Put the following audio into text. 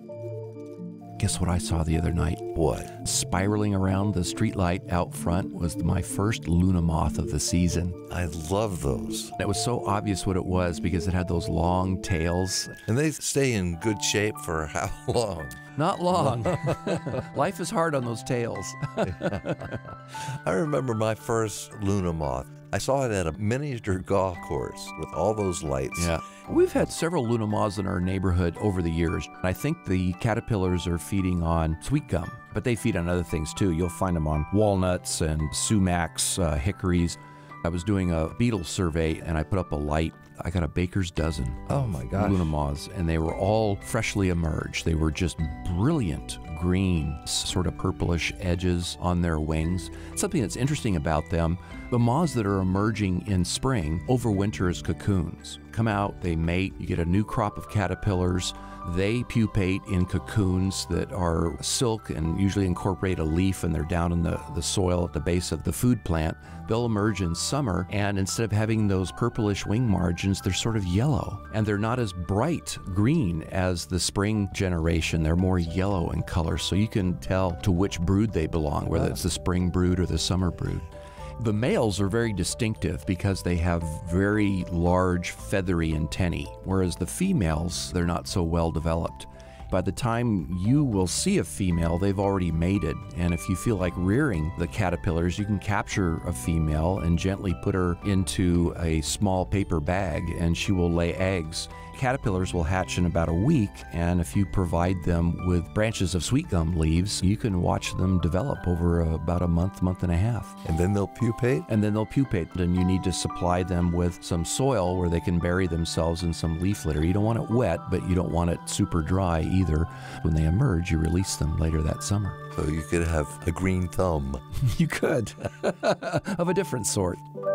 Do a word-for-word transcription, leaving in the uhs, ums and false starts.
Guess what I saw the other night? What? Spiraling around the street light out front was my first Luna moth of the season. I love those. It was so obvious what it was because it had those long tails. And they stay in good shape for how long? Not long. Life is hard on those tails. I remember my first Luna moth. I saw it at a miniature golf course with all those lights. Yeah. We've had several Luna moths in our neighborhood over the years. I think the caterpillars are feeding on sweet gum, but they feed on other things too. You'll find them on walnuts and sumacs, uh, hickories. I was doing a beetle survey and I put up a light. I got a baker's dozen. Oh my gosh. Luna moths, and they were all freshly emerged. They were just brilliant green, sort of purplish edges on their wings. Something that's interesting about them, the moths that are emerging in spring overwinter as cocoons. Come out, they mate, you get a new crop of caterpillars. They pupate in cocoons that are silk and usually incorporate a leaf, and they're down in the, the soil at the base of the food plant. They'll emerge in summer, and instead of having those purplish wing margins, they're sort of yellow. And they're not as bright green as the spring generation. They're more yellow in color, so you can tell to which brood they belong, whether it's the spring brood or the summer brood. The males are very distinctive because they have very large feathery antennae, whereas the females, they're not so well developed. By the time you will see a female, they've already mated. And if you feel like rearing the caterpillars, you can capture a female and gently put her into a small paper bag, and she will lay eggs. Caterpillars will hatch in about a week, and if you provide them with branches of sweet gum leaves, you can watch them develop over about a month, month and a half. And then they'll pupate? And then they'll pupate, and you need to supply them with some soil where they can bury themselves in some leaf litter. You don't want it wet, but you don't want it super dry either. When they emerge, you release them later that summer. So you could have a green thumb. You could, of a different sort.